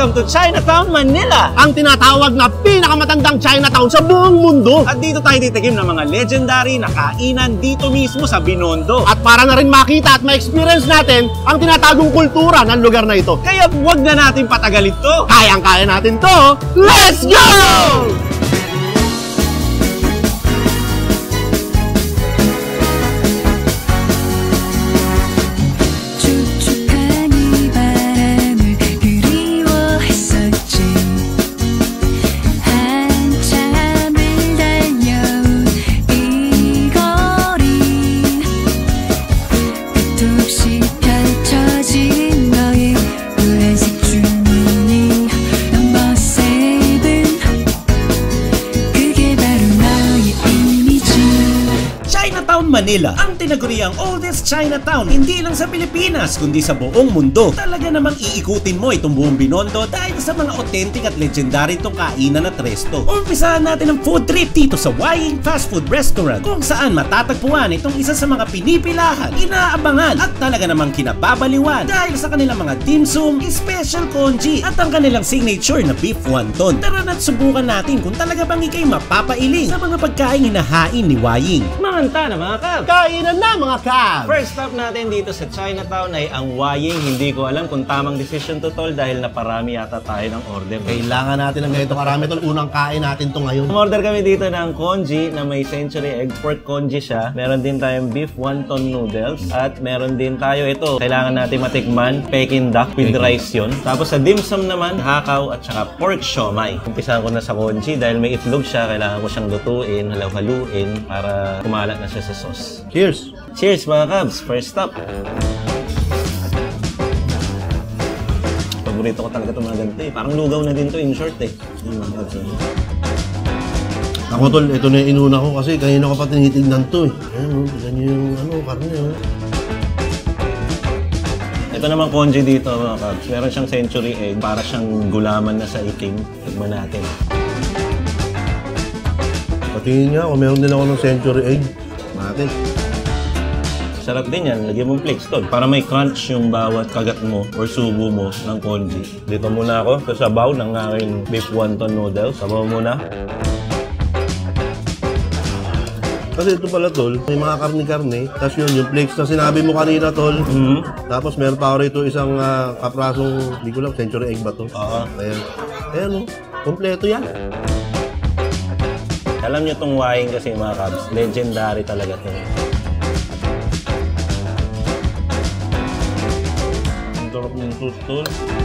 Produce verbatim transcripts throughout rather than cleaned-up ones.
Welcome to Chinatown, Manila! Ang tinatawag na pinakamatandang Chinatown sa buong mundo. At dito tayo titikim ng mga legendary na kainan dito mismo sa Binondo. At para na rin makita at ma-experience natin ang tinatagong kultura ng lugar na ito. Kaya wag na natin patagalin to. Kayang-kaya natin to. Let's go! Manila, ang tinaguriang oldest Chinatown, hindi lang sa Pilipinas, kundi sa buong mundo. Talaga namang iikutin mo itong buong Binondo dahil sa mga authentic at legendary itong kainan at resto. Umpisahan natin ang food trip dito sa Waying Fast Food Restaurant, kung saan matatagpuan itong isa sa mga pinipilahan, inaabangan at talaga namang kinababaliwan dahil sa kanilang mga dim sum, special congee at ang kanilang signature na beef wonton. Tara na't subukan natin kung talaga bang ikay mapapailing sa mga pagkain hinahain ni Waying. Manganta na mga Kabs! Kainan na mga Kabs! First stop natin dito sa Chinatown ay ang Waying. Hindi ko alam kung tamang decision to, tol, dahil naparami yata tayo ng order. Kailangan natin ng ganito karami, tol. Unang kain natin to ngayon. Order kami dito ng congee na may century egg. Pork congee siya. Meron din tayong beef wonton noodles. At meron din tayo ito. Kailangan natin matikman. Peking duck with rice yun. Tapos sa dim sum naman, hakaw at saka pork siomai. Umpisahan ko na sa congee dahil may itlog siya. Kailangan ko siyang lutuin, halaw-haluin para kumalat na siya sa sauce. Cheers! Cheers mga Kabs! First stop! Paborito ko talaga itong mga ganito eh. Parang lugaw na din to in short eh. Yung mga Kabs. Ako tol, ito na yung inuna ko kasi kanina ko pa tinitignan to eh. Ayan o, ganyan yung ano, karne o. Ito naman congee dito mga Kabs. Meron siyang century egg. Para siyang gulaman na sa iking. Tignan natin. Patingin niya, kung meron din ako ng century egg. Natin. Sarap din yan. Lagyan mong flakes tol. Para may crunch yung bawat kagat mo or subo mo ng congee. Dito muna ako sa sabaw ng aking beef wonton noodles. Sabaw muna. Kasi ito pala tol, may mga karne-karne. Tapos yun, yung flakes na sinabi mo kanina tol. Mm-hmm. Tapos meron pa ako rito isang uh, kaprasong, hindi ko lang, century egg ba to? Oo. Ayan. Ayan o, kompleto yan. Alam nyo itong Waying kasi mga Kabs, legendary talaga ito. Ang sarap ng sauce tol.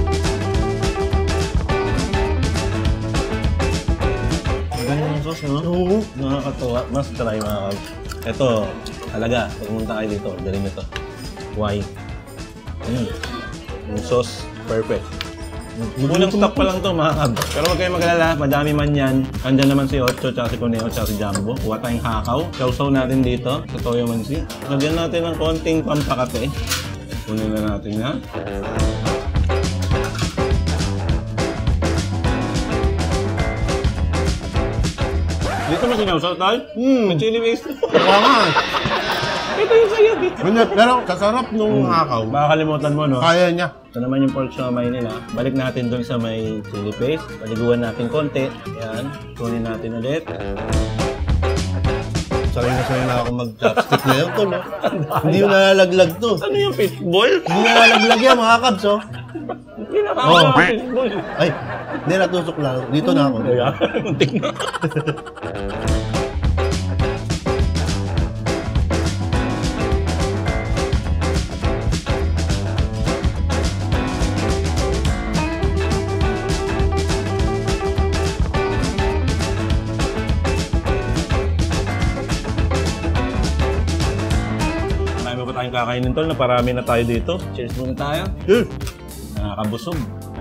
Ang ganyan ng sauce, no? Oo. Nakakatuwa. Mas try mga Kabs. Ito, talaga, pagpunta kayo dito, galing nyo ito. Waying. Mm. Yung sauce, perfect. Unang stock pa lang to mga Kabs. Pero huwag kayong mag-alala, madami man yan. Andyan naman si Ocho, tsaka si Cuneo, tsaka si Jumbo. Kuha tayong hakaw. Sausaw natin dito sa toyo mansi. Lagyan natin ng konting pampakate. Kunin na natin yan. Dito mo sinausaw tayo? Hmm, may chili paste. Kaya nga. Ito yung sayo dito. Pero kasarap nung hmm. hakaw. Makakalimutan mo, no? Kaya niya. Ito naman yung pork siomai nila. Balik natin dun sa may chili paste. Paliguan natin konti. Yan. Kunin natin ulit. Sanay na sanay na ako mag-chopstick na yun, tol. No? Hindi yung nalalaglag to. Ano yung fishball? Hindi nalalaglag yan, mga Kabs, oh. Hindi nakakala oh. Fishball. Ay, hindi, natusok lang. Dito na ako. Kaya, muntik na. Tayong kakainin tol, naparami na tayo dito. Cheers muna tayo. Cheers! Nakakabusog.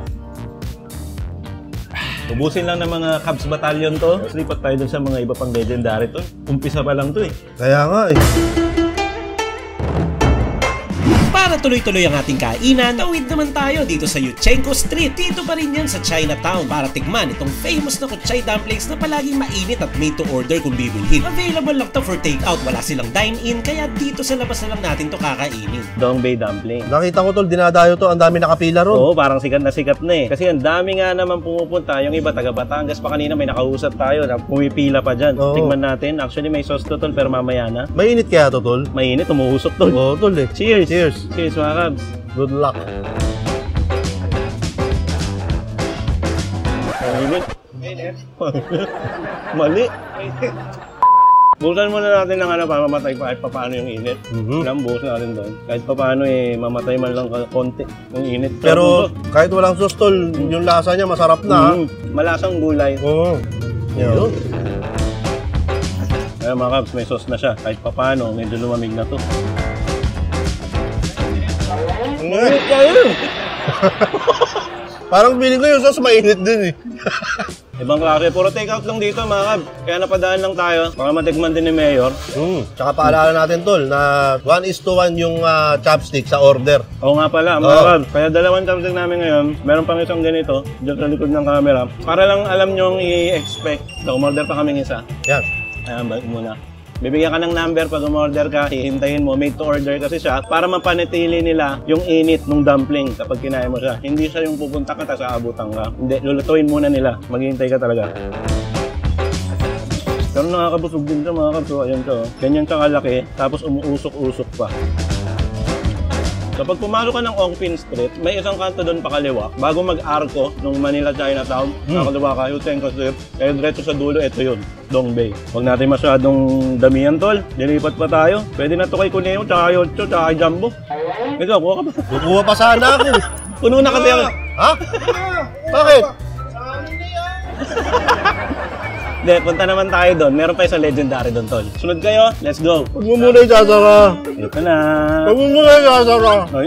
Ubusin lang ng mga Kabs Battalion to. Lipat tayo dun sa mga iba pang legendary to. Umpisa pa lang to eh. Kaya nga eh. Para tuloy-tuloy ang ating kainan, tawid naman tayo dito sa Yuchenko Street. Dito pa rin yan sa Chinatown para tikman itong famous na kutsay dumplings na palaging mainit at made to order kung bibilhin. Available lang to for takeout, wala silang dine-in, kaya dito sa labas na lang natin to kakainin. Dongbei dumpling. Nakita ko tol, dinadayo to, ang dami nakapila ron. Oo, parang sikat na sikat na eh. Kasi ang dami nga naman pumupunta. Yung iba taga Batangas pa kanina, may nakausap tayo na pumipila pa dyan. Oo. Tingnan natin. Actually may sauce to tol, pero mamaya na. Mainit kaya to tol? Mainit, umuusok tol. Oo tol eh. Cheers! Cheers! Cheers mga kabs. Good luck. Mainit. Mali. Busan muna natin ng ano para mamatay pa kahit paano yung init. Mhm. Ilang buhos natin doon. Kahit paano eh, mamatay man lang konti yung init. Pero kahit walang sauce tol, yung lasa niya masarap na. mm, malasang gulay. Oo. Yun. Kaya mga kabs, may sauce na siya. Kahit paano, medyo lumamig na to. Mainit kayo! Parang feeling ko yung sauce mainit din eh. Ibang klase, puro take out lang dito mga kab. Kaya napadaan lang tayo para matikman din ni Mayor. Mm. Tsaka paalala natin tol na one is to one yung uh, chopstick sa order. Oo nga pala mga Oo. kab. Kaya dalawang chopstick namin ngayon. Meron pang isang ganito dyan sa likod ng camera. Para lang alam nyong i-expect. So, umorder pa kaming isa. Yan. Ayan, balik muna. Bibigyan ka ng number pag umorder ka, hihintayin mo, made to order kasi siya para mapanatili nila yung init ng dumpling kapag kinain mo siya. Hindi siya yung pupunta ka tapos aabutan ka. Hindi, lulutuin muna nila. Maghihintay ka talaga. Pero nakakabusog din siya mga kabso. Ayan siya, oh. Ganyan siya kalaki, tapos umuusok-usok pa. Kapag pumasok ka ng Ongpin Street, may isang kanto doon pakaliwa. Bago mag-arko ng Manila Chinatown, hmm. nakaliwa ka, Yuchenko Street, kaya diretso sa dulo, ito yun, Dongbei. Huwag natin masyadong damihan, tol. Dilipat pa tayo. Pwede na to kay Cuneo, tsaka Yocho, tsaka kay Jumbo. Ito, kuha ka pa. Kukuha pa sana ako. Puno na kasi ako. Ha? Bakit? Hindi, punta naman tayo doon. Meron pa isang legendary doon, tol. Sunod kayo, let's go. Huwag mo muna isasara. Ito na. Huwag mo muna isasara. Ay.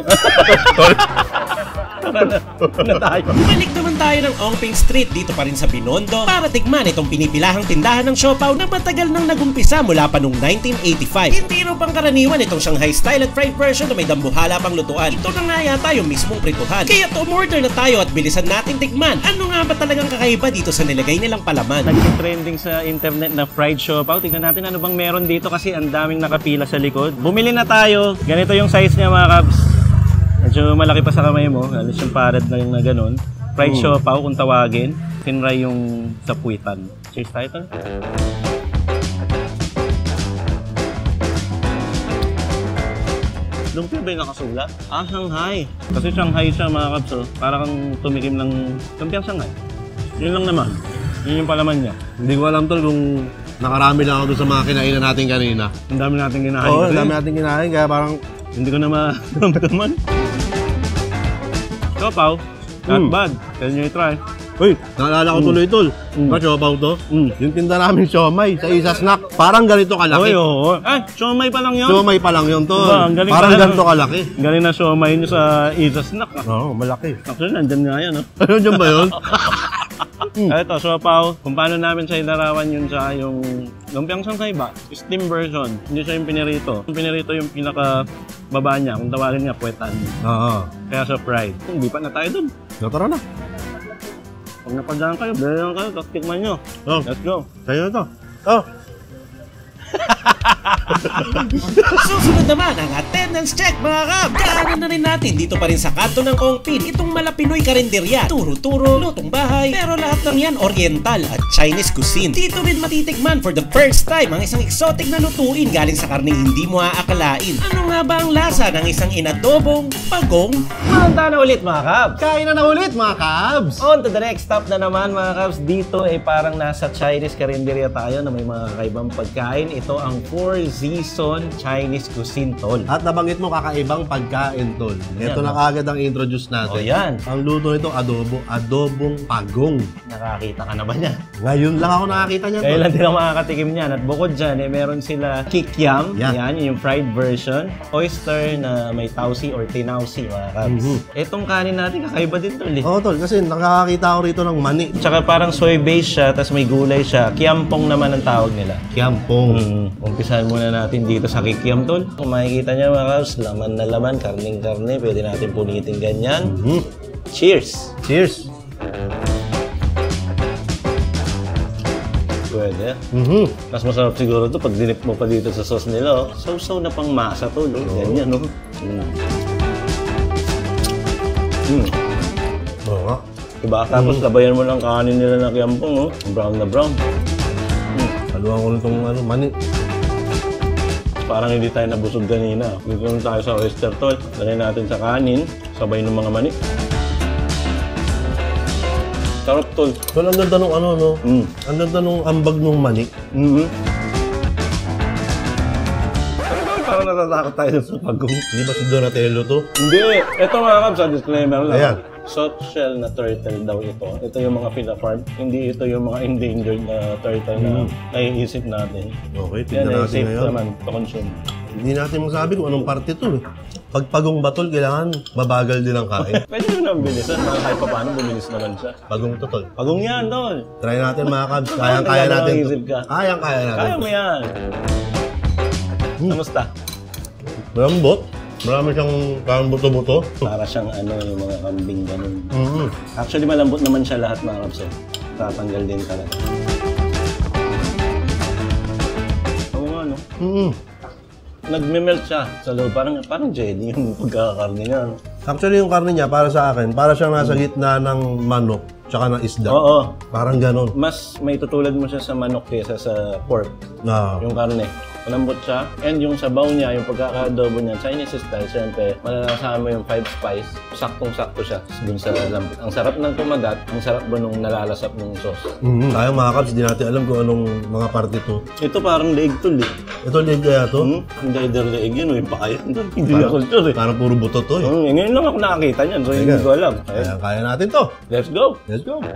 na tayo. Bumalik naman tayo ng Ongping Street dito pa rin sa Binondo para tikman itong pinipilahang tindahan ng siopaw na matagal nang nagumpisa mula pa noong nineteen eighty-five. Hindi raw pangkaraniwan itong Shanghai style at fried version na may dambuhala pang lutuan. Ito na nga yata yung mismong prituhan. Kaya umorder na tayo at bilisan nating tikman. Ano nga ba talagang kakaiba dito sa nilagay nilang palaman? Nag-trending sa internet na fried siopaw. Tingnan natin ano bang meron dito kasi ang daming nakapila sa likod. Bumili na tayo. Ganito yung size niya mga kabs. Medyo malaki pa sa kamay mo, halos yung parad na yung na ganun. Fried siopaw kung tawagin. Tinry yung sa puwitan. Cheers tayo ito. Lumpia ba yung nakasulat? Ah, Shanghai. Kasi Shanghai siya mga kabs, oh. Para kang tumikim ng lumpiang Shanghai. Yun lang naman. Yun yung palaman niya. Hindi ko alam tol kung nakarami lang ako dun sa mga kinainan natin kanina. Ang dami natin kinain. Oo, kasi. ang dami natin kinain kaya parang Hindi ko na maramdaman. Siopaw, not Mm. bad. Can you try? uy, naalala ko tuloy tol. Mm. Ba siopaw to? Mm. Yung tinda namin siomay sa isa snack. Parang ganito kalaki. Oy, oo. Ay, siomay pa lang yun. Siomay pa lang yun tol. Diba, ang galing Parang pala. ganito kalaki. Galing na siomay nyo sa Isa Snack. Ah. Oo, malaki. Actually, nandyan nga yan, no? Ano dyan ba yun? Mm. Ito, siopaw. Kung paano namin sa ilarawan yun sa yung lumpiang Shanghai ba? Steam version. Hindi siya yung pinirito. Yung pinirito yung pinaka baba niya. Kung tawagin nga, puwetan. Oo. Kaya sa fried. Hindi pa na tayo dun. So, tara na. Pag napadaan kayo, dahil kayo, taktikman nyo. Oh, Let's go. sa'yo na to. Oh. Susunod naman ang attendance check mga kab. Daanan na rin natin dito pa rin sa kanto ng Ongpin itong malapinoy karinderya. Turo-turo, lutong bahay, pero lahat ng yan oriental at Chinese cuisine. Dito rin matitikman for the first time ang isang exotic na lutuin galing sa karning hindi mo aakalain. Ano nga ba ang lasa ng isang inadobong pagong? Manta na ulit mga kabs. Kain na na ulit mga kabs. On to the next stop na naman mga kabs. Dito ay parang nasa Chinese karinderya tayo na may mga kakaibang pagkain. Ito ang Four Season Chinese Cuisine, tol. At nabanggit mo kakaibang pagkain tol. Ito Yan, na kagad ang introduce natin. O yan. Ang luto nito adobo, adobong pagong. Nakakita ka na ba niya? Ngayon lang ako nakakita niyan. Kaya tol. lang din ako makakatikim niyan. At bukod dyan, eh, meron sila kikiam. Yeah. Yan, yung fried version. Oyster na may tausi or tinausi, mga kabs. Mhm. Itong kanin natin, kakaiba din, tol. Eh. Oo tol, kasi nakakakita ako rito ng mani. Tsaka parang soy base siya, tapos may gulay siya. Kiampong naman ang tawag nila. Kiampong. Mm, umpisahan muna na natin dito sa kikiam, tol. Kung makikita niya mga kabs, laman na laman, karning-karne. Pwede natin punitin ganyan. Mm-hmm. Cheers! Cheers! Pwede. Mm-hmm. Mas masarap siguro to pag dinip mo pa dito sa sauce nila. Oh. So-so na pang masa to, no? Ganyan, no? Mm. Mm. Oo nga. Diba? Tapos labayan mo ng kanin nila na kiampong, oh. Brown na brown. Mm. Haluan ko nitong ano, mani. Parang hindi tayo nabusog kanina. Dito naman tayo sa oyster, tol. Lagay natin sa kanin, sabay ng mga mani. Sarap, tol. Tol, ang ganda nung ano, no? Mm. Ang ganda nung ambag nung mani. Mm-hmm. Parang natatakot tayo sa pagong. Hindi ba si Donatello to? Hindi. Ito mga kabs, sa disclaimer lang. Ayan. Soft shell na turtle daw ito. Ito yung mga pina-farm. Hindi ito yung mga endangered na turtle na naiisip natin. Okay, Yan tignan ay natin safe ngayon. naman to consume. Hindi natin masabi kung anong parte to. Eh. Pag pagong batol, kailangan mabagal din ang kain. Pwede nyo naman bilisan. Mga kahit pa paano, bumilis naman siya. Pagong to, tol. Pagong yan, tol. Try natin mga kabs. Kayang-kaya natin to. Kayang-kaya natin. Kaya mo yan. Kamusta? Malambot. Marami siyang parang buto-buto. Para siyang ano, yung mga kambing ganun. Mm-hmm. Actually, malambot naman siya lahat mga kabs. Tatanggal din talaga. Oo nga, no? Mm-hmm. Nagme-melt siya sa loob. Parang, parang jelly yung pagkakakarne niya. No? Actually, yung karne niya, para sa akin, para siyang nasa gitna ng manok tsaka ng isda. Oo. Parang ganon. Mas may tutulad mo siya sa manok kaysa sa pork. Na, Yung karne. Malambot siya. And yung sabaw niya, yung pagkakadobo niya, Chinese style, siyempre, malalasahan mo yung five spice. Saktong-sakto siya dun sa lambot. Ang sarap ng kumagat, ang sarap ba nung nalalasap ng sauce. mm-hmm. Tayo mga kabs, hindi natin alam kung anong mga parte to. Ito parang leeg tol eh. Ito, leg kaya to? Hmm? Hindi either leeg yun o yung pakayan. Hindi ako sure eh. Parang puro buto to eh. Hmm, ngayon lang ako nakakita niyan, so hindi ko alam. Kaya kaya natin to. Let's go! Let's go.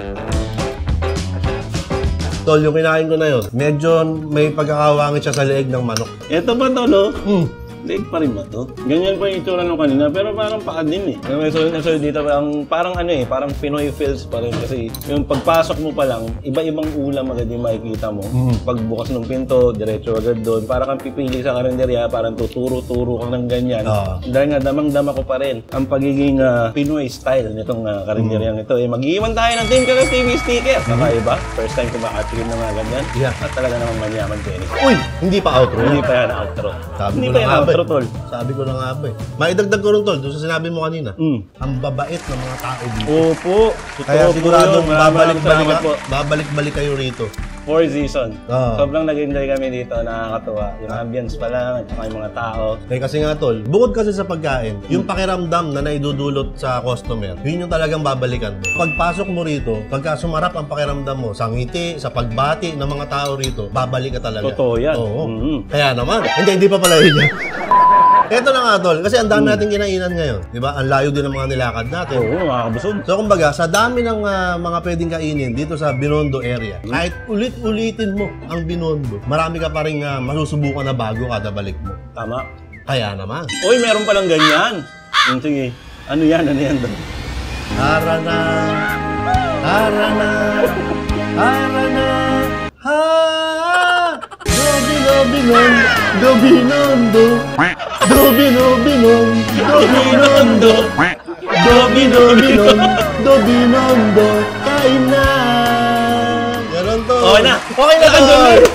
Tol, yung kinain ko na yun, medyo may pagkakawangit siya sa leeg ng manok. Ito ba to, no? Mm. Leeg pa rin ba to? Ganyan pa yung itsura nung kanina, pero parang paa din eh. May solid na solid dito, parang, parang ano eh, parang Pinoy feels pa rin kasi yung pagpasok mo pa lang, iba-ibang ulam agad yung makikita mo. Mm. Pagbukas ng pinto, diretso agad doon. Parang kang pipili sa karinderya, parang tuturo-turo ka ng ganyan. Ah. Dahil nga, damang-dama ko pa rin ang pagiging uh, Pinoy style nitong uh, karinderyang ito. Eh, mag-iwan tayo ng Team Kakas T V sticker. Kakaiba? First time ko makatikim ng mga ganyan. Yeah. At talaga namang manyaman ko eh. Uy, hindi pa outro. Hindi pa yan outro. Sabi Hindi ko pa na yan nga ba outro, eh. tol. Sabi ko na nga ba eh. Maidagdag ko rin tol, doon sa sinabi mo kanina. Mm. Ang babait ng mga tao dito. Opo. Kaya Totoo po siguradong yun. Maraming babalik-balik salamat po. babalik-balik kayo rito. Four season. Ah. Sobrang nag-enjoy kami dito. Nakakatuwa. Yung ambience pa lang at saka yung mga tao. Eh kasi nga tol, bukod kasi sa pagkain, yung pakiramdam na naidudulot sa customer, yun yung talagang babalikan mo. Pagpasok mo rito, pagka sumarap ang pakiramdam mo, sa ngiti, sa pagbati ng mga tao rito, babalik ka talaga. Totoo yan. Oo. Mhm. Kaya naman. Hindi, hindi pa pala yun. Ito na nga tol, kasi ang dami nating kinainan ngayon. Di ba? Ang layo din ng mga nilakad natin. Oo, makakabusog. So kumbaga, sa dami ng ah, mga pwedeng kainin dito sa Binondo area, kahit ulit-ulitin mo ang Binondo, marami ka pa rin ah, masusubukan na bago kada balik mo. Tama. Kaya naman. Uy, meron palang ganyan. Hmm, sige. Ano yan? Ano yan doon? Tara na, tara na, tara na, ha! Dobi, dobi, non, dobi, nondo, dobi, dobi, non, dobi, nondo, dobi, dobi, non, dobi, nondo, kain na! Ganon to. Okay na. Okay na to.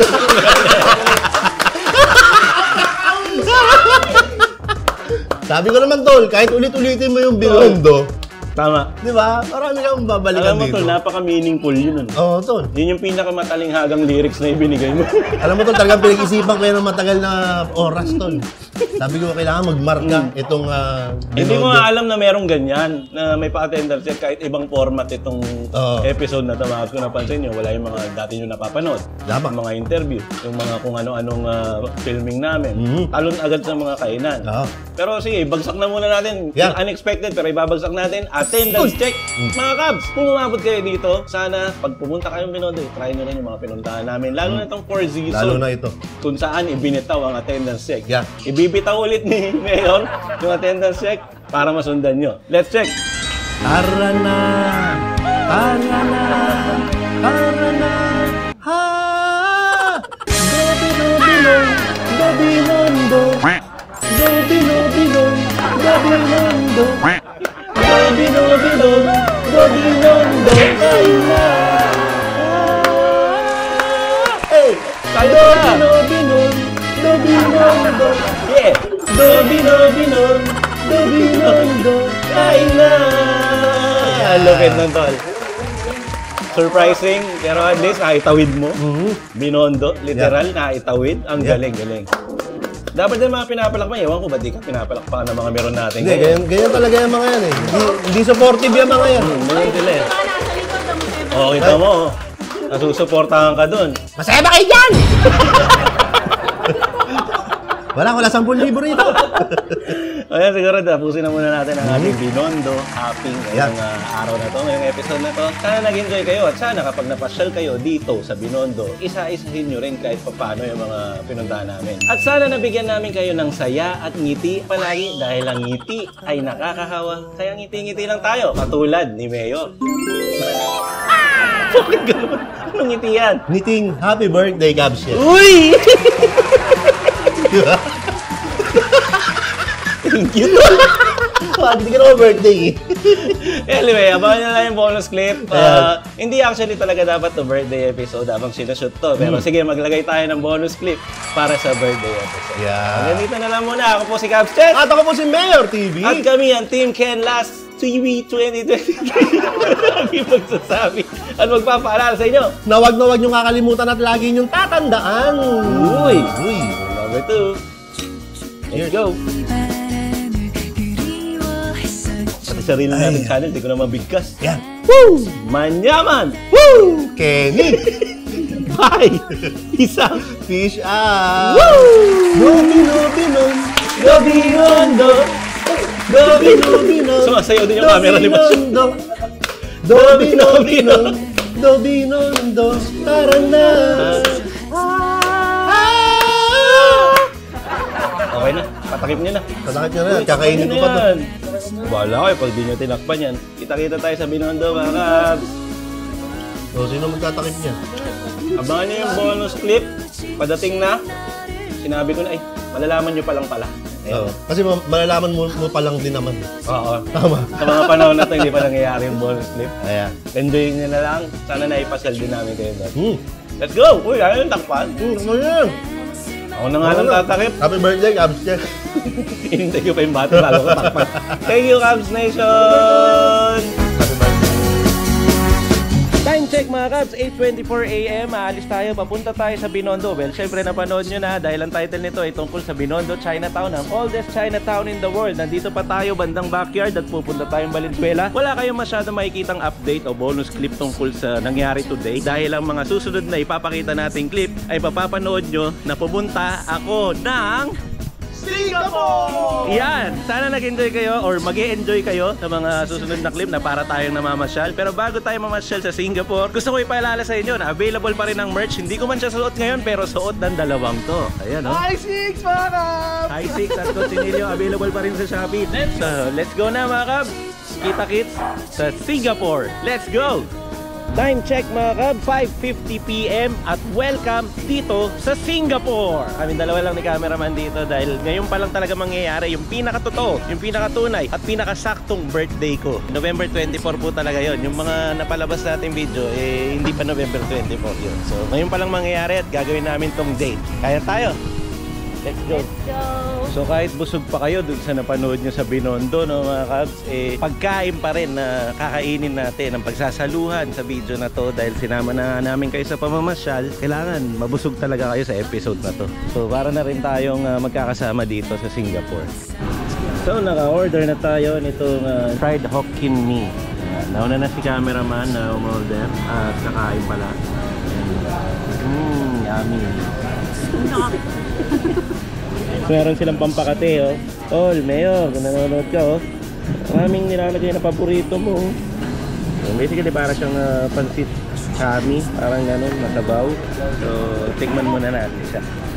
Sabi ko naman tol, kahit ulit-ulitin mo yung Binondo, Tama. di ba? Marami kang babalikan Alam mo dito. tol, napaka-meaningful yun. Ano? Oo, tol. Yun yung pinakamatalihagang lyrics na ibinigay mo. Alam mo tol, talagang pinag-isipan ko yan ng matagal na oras, tol. Sabi ko, kailangan magmarka itong uh, Hindi ko nga alam na merong ganyan, na may pa-attendance check kahit ibang format itong Oo. episode na tumakas ko napansin nyo. Wala yung mga dati nyo napapanood. Tama. Yung mga interview, yung mga kung ano-anong uh, filming namin. Mhm. Talon agad sa mga kainan. Oo. Pero sige, bagsak na muna natin. Yan. Unexpected, pero ibabagsak natin. Attendance check. Mga Cubs, kung umabot kayo dito, sana pag pumunta kayong Binondo, try nyo rin yung mga pinuntahan namin. Lalo na itong four season. Lalo na ito. Kung saan ibinitaw ang attendance check. Yeah. Ibibitaw ulit ni Mayor yung attendance check para masundan nyo. Let's check! Tara na, tara na, tara na, ha! Dobi, dobi, non, Binondo. Do Binobinon, Do Binondo. Do Binobinon, Do Binondo. Kain na. Hey! Tayo Do na! Binobinon, Do Binondo. Yeah! Do Binobinon, Do Binondo. Kain na. Ang lupit ng tol. Surprising, pero at least nakitawid mo. Mhm. Binondo, literal, nakitawid. Ang Yeah. galing, galing. Dapat din mga pinapalakpan. Ewan ko, ba't di ka pinapalakpan ng mga meron natin? Hindi, ganyan, ganyan talaga yung mga yan eh. Hindi, hindi supportive yung mga yan. Hmm, ganyan sila eh. Oo, kita mo. oh. Nasusuportahan ka dun. Masaya ba kayo dyan? Wala, wala sampung libo rito. Ayan, siguro tapusin na muna natin ang ating Binondo Hopping ngayong Yeah. uh, araw na to, ngayong episode na to. Sana nag-enjoy kayo at sana kapag napasyal kayo dito sa Binondo, isa-isahin nyo rin kahit paano yung mga pinuntahan namin. At sana nabigyan namin kayo ng saya at ngiti palagi dahil ang ngiti ay nakakahawa. Kaya ngiti-ngiti lang tayo, katulad ni Mayor. Bakit ganun? Anong ngiti yan? Meeting happy birthday, Gabs. Uy! Thank you. Ah, hindi ka naman birthday eh. Anyway, abangan nyo lang yung bonus clip. Uh, hindi actually talaga dapat to birthday episode habang sinashoot to. Pero sige, maglagay tayo ng bonus clip para sa birthday episode. Yeah. Hanggang dito na lang muna. Ako po si Cabs Chess. At ako po si Mayor T V. At kami ang Team Ken Last T V twenty twenty-three. Lagi magsasabi at magpapaalala sa inyo. Na wag na wag niyong kakalimutan at lagi niyong tatandaan. Uy! Uy! Number two. Let's go! Pati sarili namin Ay. channel, di ko na mabigkas. Yan. Woo! Manyaman! Woo! Kenny! Bye! Isang Fish out! Woo! Domino, binon! Gabinondo! Domino, binon! Sumasayaw din yung camera ni Mas. Domino, Domino, binon! Domino, tara na! Okay na, patakip niyo na. Patakit niyo na, kakainin ko pa to. Yan. Bahala kayo pag di nyo tinakpan yan. Kita-kita tayo sa Binondo, mga kabs. O, sino magtatakip niya? Abangan nyo yung bonus clip. Padating na. Sinabi ko na, ay, malalaman nyo pa lang pala. Oo. Kasi ma- malalaman mo, mo pa lang din naman. Oo. Tama. Sa mga panahon na ito, hindi pa nangyayari yung bonus clip. Ayan. Enjoy nyo na lang. Sana naipasal din namin kayo doon. Hmm. Let's go! Uy, ayaw yung takpan. Hmm, ano yan? Ako na nga lang tatakip. Happy birthday, Gabs. Check. Hinintay ko pa yung bata bago ko takpan. Thank you, Cabs Nation! Happy birthday. Time check mga Cabs, eight twenty-four a m Aalis tayo, papunta tayo sa Binondo. Well, syempre napanood nyo na dahil ang title nito ay tungkol sa Binondo, Chinatown, ang oldest Chinatown in the world. Nandito pa tayo bandang backyard at pupunta tayong Valenzuela. Wala kayong masyadong makikitang update o bonus clip tungkol sa nangyari today dahil ang mga susunod na ipapakita nating clip ay papapanood nyo na pumunta ako ng Singapore! yan! Sana nag-enjoy kayo or mag-e-enjoy kayo sa mga susunod na clip na para tayong namamasyal. Pero bago tayo mamasyal sa Singapore, gusto ko ipaalala sa inyo na available pa rin ang merch. Hindi ko man siya suot ngayon pero suot ng dalawang to. Ayan, oh. Hi, Six, mga Gabs! Hi Six at Cochinillo, available pa rin sa Shopee. So, let's go na mga Cubs! Kita-kits sa Singapore. Let's go! Time check mga Cubs, five fifty p m at welcome dito sa Singapore. Kami dalawa lang ni cameraman dito dahil ngayon pa lang talaga mangyayari yung pinakatotoo, yung pinakatunay at pinakasaktong birthday ko. November twenty-four po talaga yon. Yung mga napalabas nating video, eh hindi pa November twenty-four yun. So ngayon pa lang mangyayari at gagawin namin tong date. Kaya tayo! Let's go! Let's go! So kahit busog pa kayo dun sa napanood nyo sa Binondo, no, mga Cubs, eh, pagkain pa rin na kakainin natin ang pagsasaluhan sa video na to dahil sinama na namin kayo sa pamamasyal, kailangan mabusog talaga kayo sa episode na to. So para na rin tayong uh, magkakasama dito sa Singapore. So naka-order na tayo nitong uh, fried Hokkien mee. Nauna na si cameraman na umorder at kakain pala. Mmm, yummy. Meron silang pampakate, oh. Tol, Mayor, kung nanonood ka, oh. Maraming nilalagay na paborito mo, oh. So, basically, para siyang uh, pansit kami, parang gano'n, masabaw. So, tikman muna natin siya.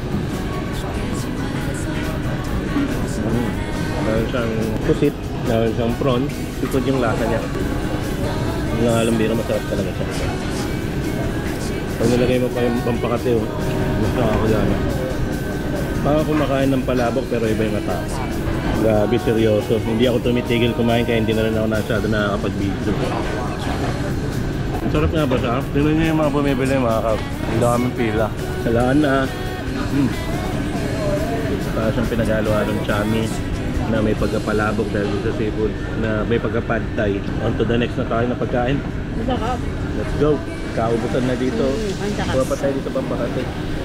Mm. Meron siyang pusit, meron siyang prawn, sikod yung lasa niya. Yung alambiro, masarap talaga siya. Pag nilagay mo pa yung pampakate, oh, mas nakakagana. Parang kumakain ng palabok pero iba yung mataas. Grabe, seryoso. Hindi ako tumitigil kumain kaya hindi na rin ako nasyado nakakapag-video. Ang sarap nga ba siya? Tingnan niyo yung mga bumibili mga kap. Ang daming pila. Salaan na. Hmm. Para siyang pinagalo-halo ng chami na may pagkapalabok dahil sa seafood na may pagka-pad thai. On to the next na tayo na pagkain. Let's go. Kaubusan na dito. Kuha pa tayo dito pampakati.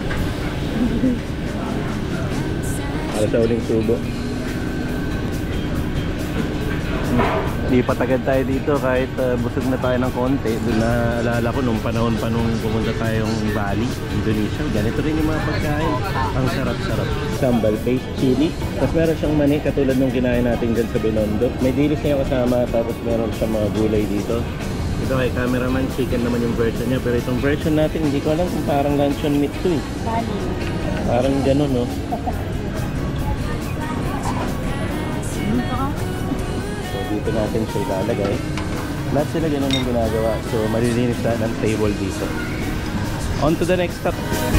Para sa uling subo. Hindi patagad tayo dito kahit uh, busog na tayo ng konti. Doon na alala ko nung panahon pa nung pumunta tayong Bali, Indonesia. Ganito rin yung mga pagkain. Ang sarap-sarap. Sambal paste, chili. Tapos meron siyang mani katulad nung kinain natin dyan sa Binondo. May dilis niya kasama tapos meron siyang mga gulay dito. Ito kay cameraman, chicken naman yung version niya. Pero itong version natin, hindi ko alam kung parang luncheon meat to eh. Parang ganun no. Dito natin siya ilalagay. Lahat sila ganun yung ginagawa. So malilinis na ng table dito. On to the next stop.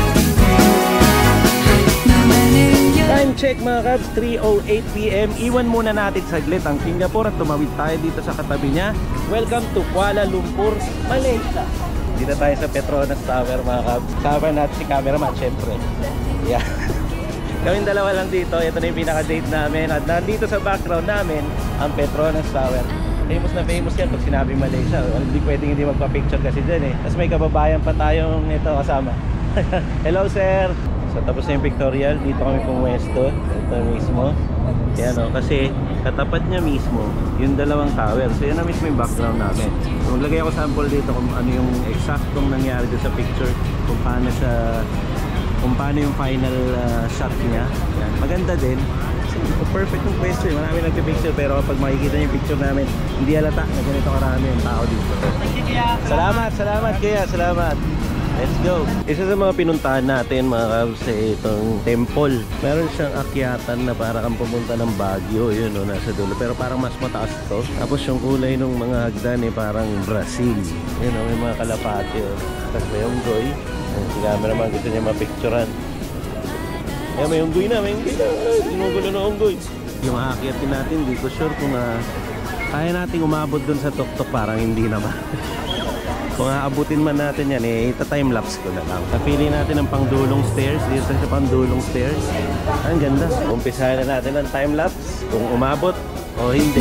Time check mga kabs, three oh eight p m Iwan muna natin saglit ang Singapore at tumawid tayo dito sa katabi niya. Welcome to Kuala Lumpur, Malaysia. Dito tayo sa Petronas Tower mga kabs. Kasama natin si cameraman syempre. Yeah. Kaming dalawa lang dito. Ito na yung pinaka-date namin. At nandito sa background namin ang Petronas Tower. Famous na famous yan pag sinabi Malaysia. Hindi pwedeng hindi magpa-picture kasi dyan eh. Tapos may kababayan pa tayong ito kasama. Hello sir! So tapos na yung pictorial. Dito kami pumuesto. Ito mismo. Yan o. Kasi katapat niya mismo yung dalawang tower. So yan na mismo yung background namin. So maglagay ako sample dito kung ano yung eksaktong nangyari dito sa picture. Kung paano sa kung paano yung final uh, shot niya. Yan. Maganda din. Perfect yung pwesto eh. Marami nagpipicture pero kapag makikita niyo yung picture namin, hindi halata na ganito karami yung tao dito. Salamat, salamat kaya, salamat. Let's go. Isa sa mga pinuntahan natin mga kabs eh, itong temple. Meron siyang akyatan na para kang pumunta ng Baguio. Yun o, nasa dulo. Pero parang mas mataas to. Tapos yung kulay ng mga hagdan eh, parang Brazil. Yun o, may mga kalapati o. Tapos may unggoy. Si cameraman gusto niya mapicturan. Eh, may unggoy na, may unggoy na. Sinugulo na unggoy. Yung aakyatin natin, hindi ko sure kung uh, kaya natin umabot dun sa tuktok. Parang hindi naman. Kung aabutin man natin yan, eh, ita-timelapse ko na lang. Napili natin ang pangdulong stairs. Dito sa pangdulong stairs. Ang ganda. Umpisahan na natin ang timelapse. Kung umabot o hindi.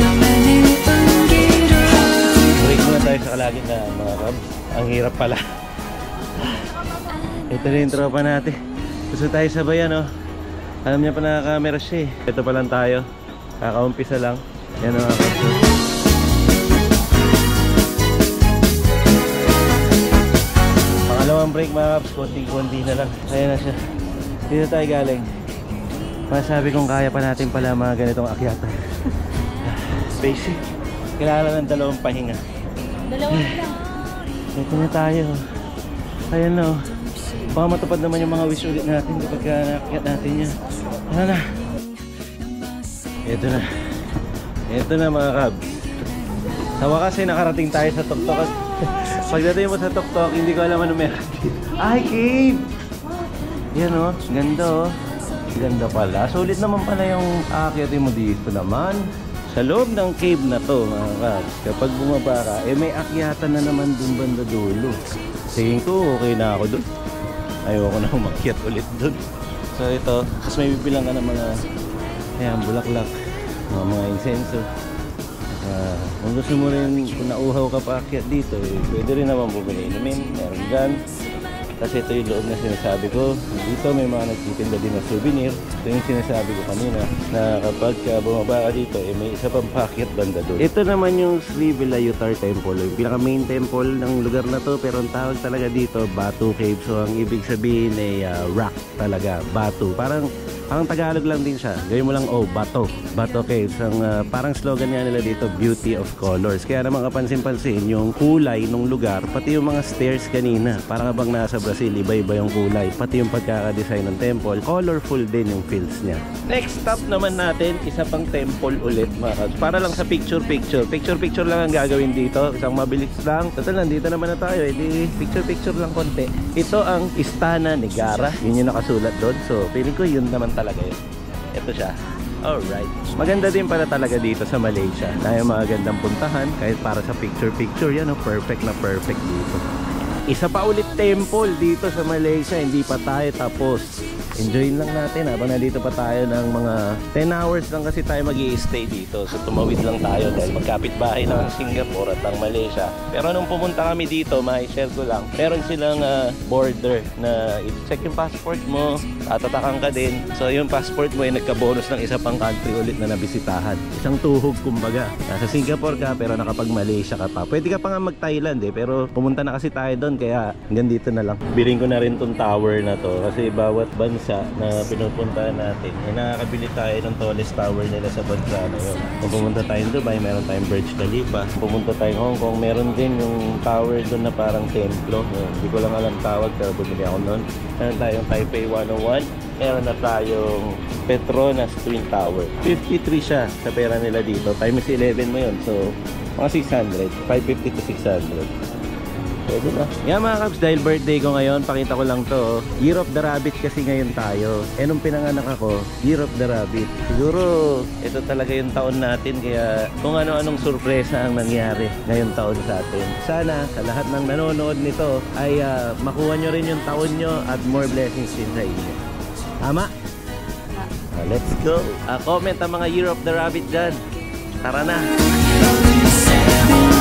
Break muna tayo sa kalagit na mga kabs. Ang hirap pala. Ito na yung tropa natin. Gusto tayo sabayan oh. Alam niya pa nakakamera siya eh. Ito pa lang tayo. Kakaumpisa lang. Yan mga kabs. Pangalawang break mga kabs. Konti-konti na lang. Kaya na siya. Dito tayo galing. Masabi kong kaya pa natin pala mga ganitong akyatan. Basic. Kailangan ng dalawang pahinga. Dalawang lang. Ito na tayo. Ayan o. Baka matupad naman yung mga wish ulit natin kapag nakakyat natin yan. Ano na? Ito na. Ito na mga kabs. Sa wakas eh nakarating tayo sa tuktok. Pagdating mo sa tuktok, hindi ko alam ano meron dito. Ay, cave! Yan o. Ganda o. Ganda pala. Sulit naman pala yung aakyatin mo dito naman. Sa loob ng cave na to mga kabs, kapag bumaba ka, eh may akyatan na naman dun banda dulo. Tingin ko okay na ako dun. Ayoko na umakyat ulit dun. So ito, tapos may bibilang ka ng mga ayan, bulaklak, mga, mga insenso. Uh, kung gusto mo rin, kung nauhaw ka pa akyat dito, eh, pwede rin naman bumili inumin, meron dyan. Kasi ito yung loob na sinasabi ko. Dito may mga nagtitinda din na souvenir. Ito yung sinasabi ko kanina na kapag uh, bumaba ka dito, eh, may isa pang packet banda doon. Ito naman yung Sri Vilayutar Temple. Yung pinaka main temple ng lugar na to. Pero ang tawag talaga dito, Batu Cave. So ang ibig sabihin ay uh, rock talaga, Batu. Parang ang Tagalog lang din siya. Gawin mo lang, oh, Bato. Bato Caves. Ang uh, parang slogan nga nila dito, beauty of colors. Kaya naman kapansin-pansin, yung kulay ng lugar, pati yung mga stairs kanina, parang bang nasa Brazil, iba-iba yung kulay. Pati yung pagkakadesign ng temple, colorful din yung fields niya. Next stop naman natin, isa pang temple ulit, mga kabs. Para lang sa picture-picture. Picture-picture lang ang gagawin dito. Isang mabilis lang. Total, nandito naman na tayo. Edi picture-picture lang konti. Ito ang Istana Negara. Yun yung nakasulat doon. So, feeling ko yun naman tayo talaga yun. Ito siya. Alright. Maganda din pala talaga dito sa Malaysia. Tayo magandang puntahan kahit para sa picture-picture. Yan o, perfect na perfect dito. Isa pa ulit temple dito sa Malaysia. Hindi pa tayo tapos. Enjoyin lang natin habang nandito pa tayo ng mga ten hours lang kasi tayo mag-i-stay dito. So tumawid lang tayo dahil magkapit bahay lang ang Singapore at ang Malaysia. Pero nung pumunta kami dito, ma-share ko lang, meron silang uh, border na i-check yung passport mo, tatatakan ka din. So yung passport mo ay nagka-bonus ng isa pang country ulit na nabisitahan. Isang tuhog kumbaga. Nasa Singapore ka pero nakapag-Malaysia ka pa. Pwede ka pa nga mag-Thailand eh, pero pumunta na kasi tayo doon kaya hanggang dito na lang. Biling ko na rin tong tower na to kasi bawat bansa na pinupuntahan natin eh, nakakabili tayo ng tallest tower nila sa bansa na yun. Kung pumunta tayo in Dubai, meron tayong Burj Khalifa. Kung pumunta tayo Hong Kong, meron din yung tower doon na parang templo. Hindi ko lang alam tawag pero bumili ako noon. Meron tayong Taipei one oh one. Meron na tayong Petronas Twin Tower. fifty-three siya sa pera nila dito. Times eleven mo yun. So, mga six hundred. five fifty to six hundred. Pwede na. Yan mga kabs, dahil birthday ko ngayon, pakita ko lang to. Year of the Rabbit kasi ngayon tayo. Eh nung pinanganak ako, Year of the Rabbit. Siguro, ito talaga yung taon natin. Kaya kung ano-anong sorpresa ang nangyari ngayong taon sa atin. Sana sa lahat ng nanonood nito ay uh, makuha nyo rin yung taon nyo at more blessings din sa inyo. Tama? Uh, let's go. Uh, comment ang mga Year of the Rabbit dyan. Tara na.